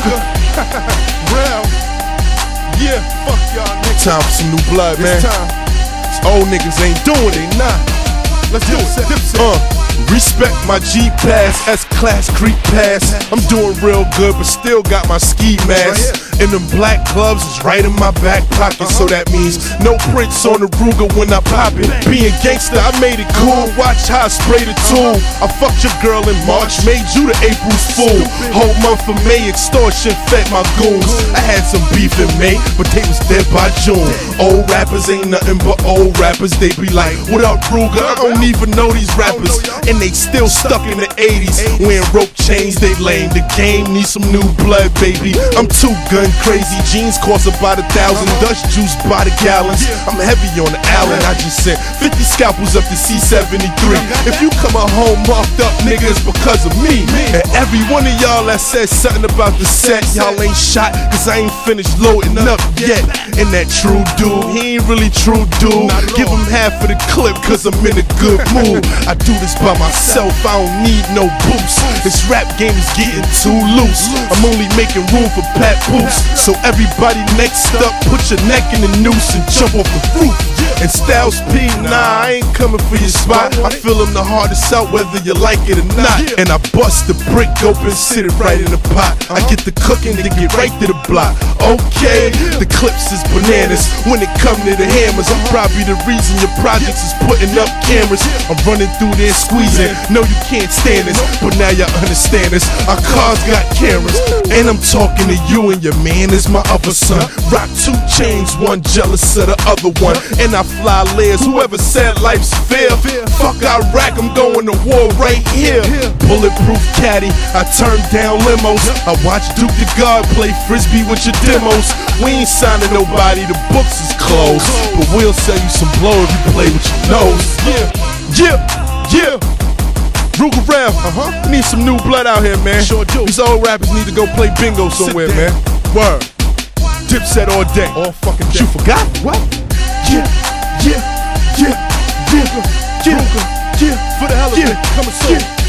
Ruger. Real. Yeah, fuck y'all niggas. Time for some new blood, man. It's time. Old niggas ain't doing it, nah. Let's do it. Respect my G-Pass, S-Class Creek Pass. I'm doing real good, but still got my ski mask. And them black gloves is right in my back pocket, so that means no prints on the Ruger when I pop it. Being gangster, I made it cool. Watch how I spray the tool. I fucked your girl in March, made you the April's fool. Whole month of May, extortion fed my goons. I had some beef in May, but they was dead by June. Old rappers ain't nothing but old rappers. They be like, what up, Ruger? I don't even know these rappers. And they still stuck in the 80s, wearing rope chains, they lame. The game needs some new blood, baby. I'm too gun crazy. Jeans cost about 1,000, Dutch juice by the gallons. I'm heavy on the Allen. I just sent 50 scalpels up to C73. If you come at home marked up, nigga, it's because of me. And every one of y'all that said something about the set, y'all ain't shot, cause I ain't finished loading up yet. And that true dude, he ain't really true dude. Give him half of the clip, cause I'm in a good mood. I do this by myself, I don't need no boost. This rap game is getting too loose. I'm only making room for Pat Boots. So everybody next up, put your neck in the noose and jump off the roof. And Styles P, nah, I ain't coming for your spot. I feel him the hardest out, whether you like it or not. And I bust the brick open, sit it right in the pot. I get the cooking to get right to the block. Okay, the clips is bananas. When it come to the hammers, I'm probably the reason your projects is putting up cameras. I'm running through there squeezing. No, you can't stand this, but now you understand this. Our cars got cameras, and I'm talking to you, and your man is my other son. Rock 2 chains, one jealous of the other one. And I fly layers, whoever said life's fair. Fuck Iraq, I'm going to war right here. Bulletproof caddy, I turn down limos. I watch Duke the God play frisbee with your demos. We ain't signing nobody, the books is closed, but we'll sell you some blow if you play with your nose. Yeah. Ruger Rev, we need some new blood out here, man. Sure do. These old rappers need to go play bingo somewhere, man. Word. Dipset all day. All fucking day. You forgot? What? Yeah. Ruger. For the hell of it. Coming soon.